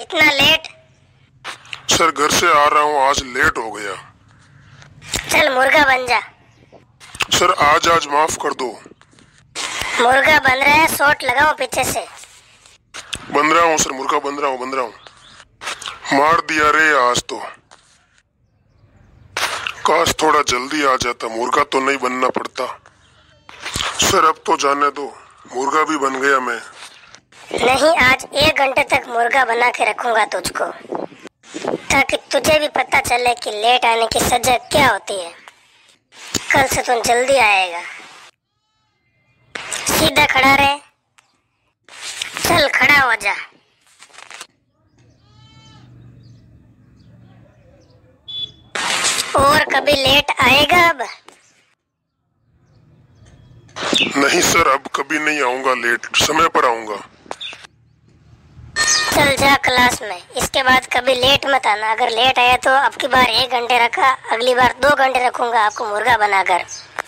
इतना late? Sir घर से आ रहा हूँ, आज लेट हो गया। चल मुर्गा बन जा। सर आज माफ कर दो। मुर्गा बन रहा है, शॉट लगाओ पीछे से। बन रहा हूँ सर, मुर्गा बन रहा हूँ। मार दिया रे आज तो। काश थोड़ा जल्दी आ जाता, मुर्गा तो नहीं बनना पड़ता। सर अब तो जाने दो, मुर्गा भी बन गया मैं। नहीं, आज 1 घंटे तक मुर्गा बना के रखूंगा तुझको, ताकि तुझे भी पता चले कि लेट आने की सजा क्या होती है। कल से तुम जल्दी आएगा। सीधा खड़ा रहे। चल खड़ा हो जा। और कभी लेट आएगा अब? नहीं सर, अब कभी नहीं आऊंगा लेट, समय पर आऊंगा। चल जा क्लास में, इसके बाद कभी लेट मत आना। अगर लेट आया तो अब की बार 1 घंटे रखा, अगली बार 2 घंटे रखूंगा आपको मुर्गा बनाकर।